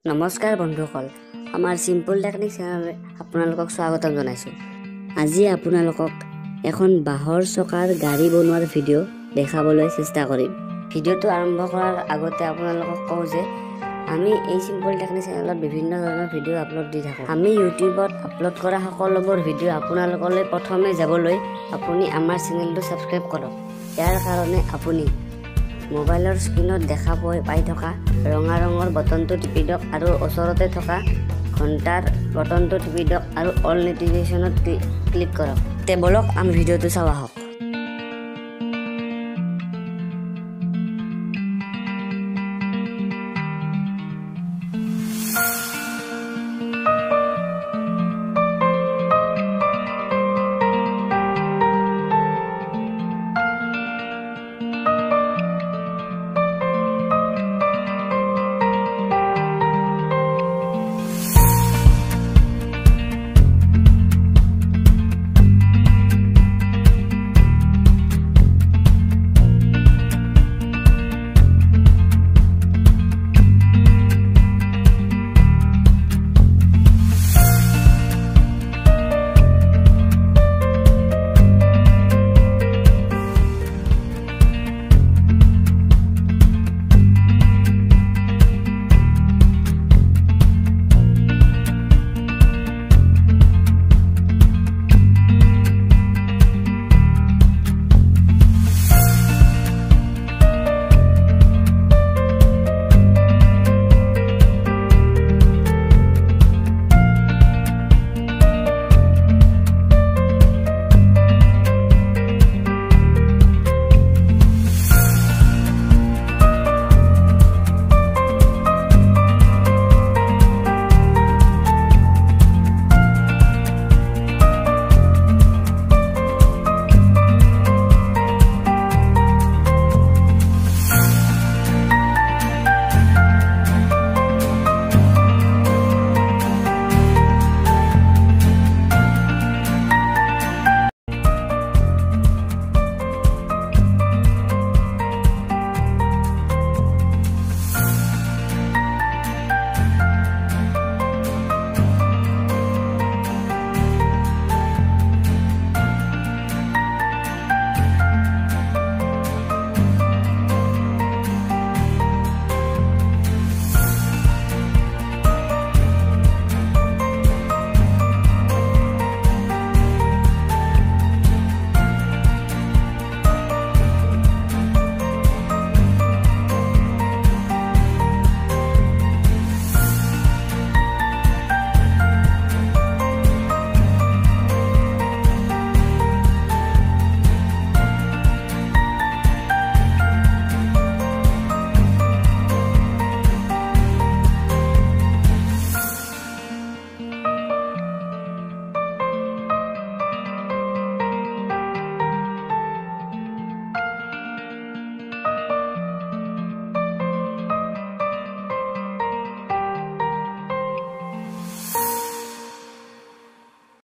নমস্কাৰ বন্ধুসকল, আমাৰ চিম্পল টেকনিক চেনেললৈ আপোনালোকক স্বাগতম জনাইছোঁ। আজি আপোনালোকক এখন বাঁহৰ চকাৰ গাড়ী বনোৱাৰ ভিডিঅ' দেখাবলৈ চেষ্টা কৰিম। ভিডিঅ'টো আৰম্ভ কৰাৰ আগতে আপোনালোকক কওঁ যে আমি এই চিম্পল টেকনিক চেনেলত বিভিন্ন ধৰণৰ ভিডিঅ' আপলোড দি থাকোঁ। আমি ইউটিউবত আপলোড কৰা সকলোবোৰ ভিডিঅ' আপোনালোকলৈ প্ৰথমে যাবলৈ আপুনি আমাৰ চেনেলটো ছাবস্ক্ৰাইব কৰক। ইয়াৰ কাৰণে আপুনি মোবাইলৰ স্ক্ৰীনত দেখা পাই থকা ৰঙা ৰঙৰ বটনটো টিপি দিয়ক আৰু ওচৰতে থকা ঘণ্টাৰ বটনটো টিপি দিয়ক আৰু অল নটিফিকেশ্যনত ক্লিক কৰক। বলক আমি ভিডিঅ'টো চাওঁ আহক।